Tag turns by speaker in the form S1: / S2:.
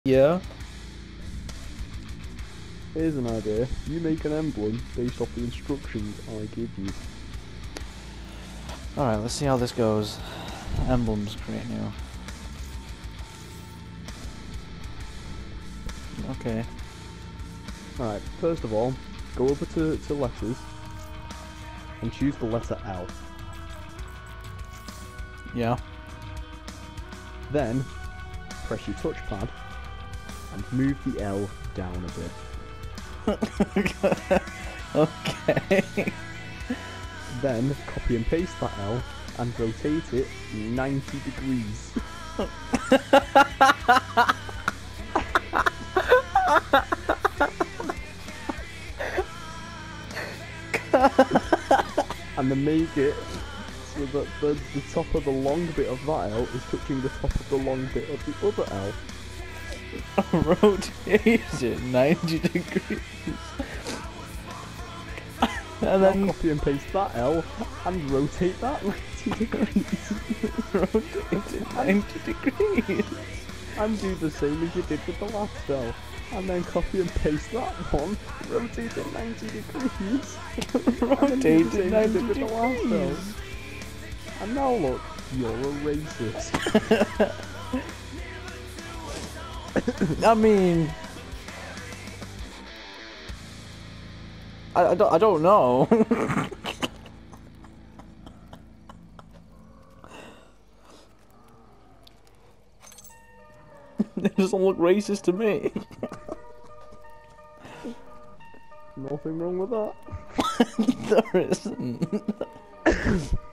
S1: Yeah.
S2: Here's an idea. You make an emblem based off the instructions I give you.
S1: Alright, let's see how this goes. Emblems, create new. Okay.
S2: Alright, first of all, go over to letters and choose the letter L.
S1: Yeah.
S2: Then, press your touchpad and move the L down a bit.
S1: Okay.
S2: Then, copy and paste that L and rotate it 90 degrees. And then make it so that the top of the long bit of that L is touching the top of the long bit of the other L.
S1: Rotate it 90 degrees. And then
S2: now copy and paste that L and rotate that 90 degrees.
S1: rotate it 90 degrees.
S2: And do the same as you did with the last L. And then copy and paste that one, rotate it 90 degrees.
S1: Rotate it 90
S2: with the last L.
S1: degrees.
S2: And now look, you're a racist.
S1: I mean, I don't know. It doesn't look racist to me.
S2: Nothing wrong with that.
S1: There isn't.